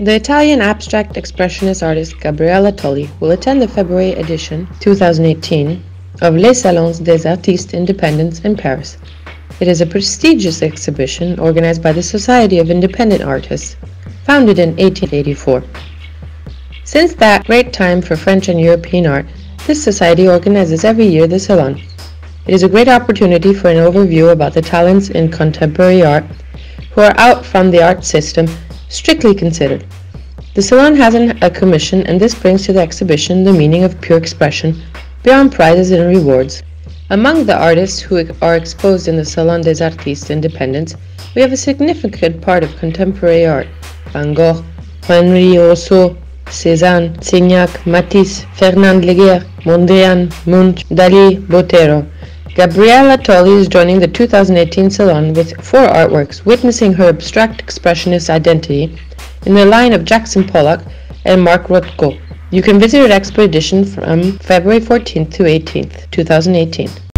The Italian abstract expressionist artist Gabriella Tolli will attend the February edition 2018 of Les Salons des Artistes Indépendants in Paris. It is a prestigious exhibition organized by the Society of Independent Artists, founded in 1884. Since that great time for French and European art, this society organizes every year the Salon. It is a great opportunity for an overview about the talents in contemporary art who are out from the art system, strictly considered. The Salon has a commission, and this brings to the exhibition the meaning of pure expression, beyond prizes and rewards. Among the artists who are exposed in the Salon des Artistes Indépendants, we have a significant part of contemporary art: Van Gogh, Henri Rousseau, Cézanne, Signac, Matisse, Fernand Léger, Mondrian, Munch, Dali, Botero. Gabriella Tolli is joining the 2018 Salon with 4 artworks witnessing her abstract expressionist identity in the line of Jackson Pollock and Mark Rothko. You can visit her expo edition from February 14th to 18th, 2018.